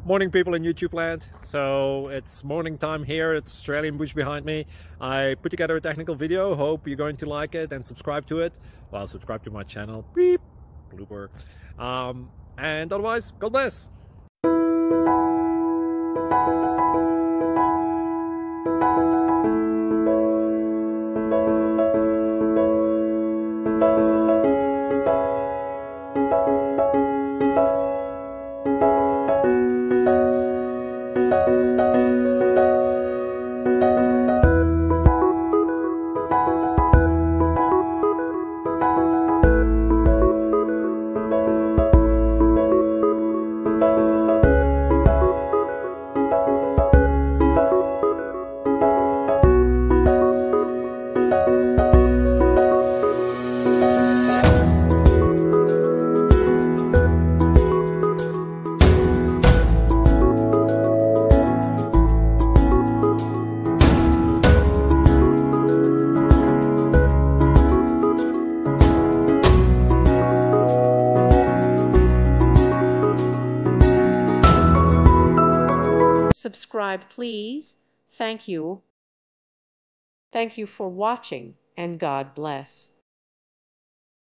Morning, people in YouTube land. So it's morning time here. It's Australian bush behind me. I put together a technical video. Hope you're going to like it and subscribe to it. Well, subscribe to my channel. Beep, blooper. And otherwise, God bless. Subscribe, please. Thank you. Thank you for watching, and God bless.